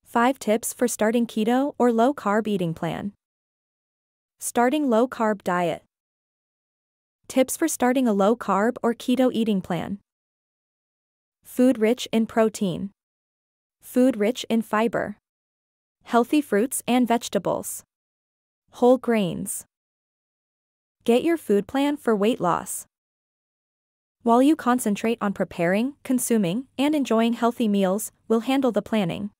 5 tips for starting keto or low-carb eating plan. Starting low-carb diet. Tips for starting a low-carb or keto eating plan. Food rich in protein. Food rich in fiber. Healthy fruits and vegetables. Whole grains. Get your food plan for weight loss. While you concentrate on preparing, consuming, and enjoying healthy meals, we'll handle the planning.